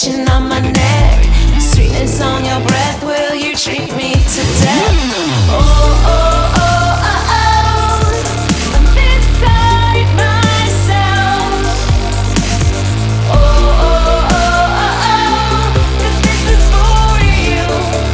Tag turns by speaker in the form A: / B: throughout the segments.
A: itching on my neck. Sweetness on your breath, will you treat me to death? Oh, oh, oh, oh, oh, I'm beside myself. Oh, oh, oh, oh, oh, 'cause this is for you.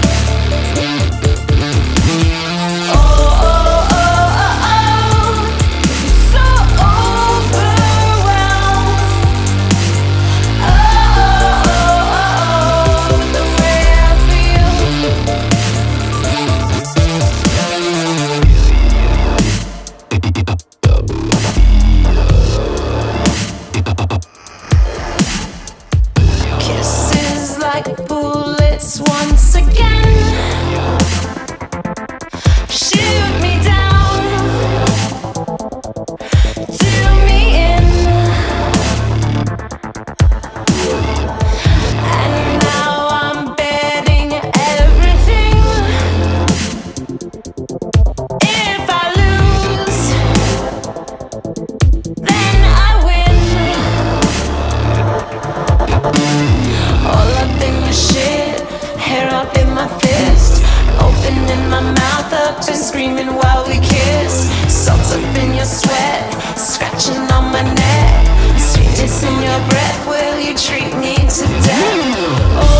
A: Oh, oh, oh, oh, oh, so overwhelmed. Oh, oh, oh, oh, the way I feel. Kisses like bullets once again. Shoot me down, do me in, and now I'm betting everything. If I lose, then I win. All up in your shit, hair up in my fist, opening my mouth up and screaming while we kiss. Salt up in your sweat, scratching on my neck. Sweetness in your breath, will you treat me to death? Oh,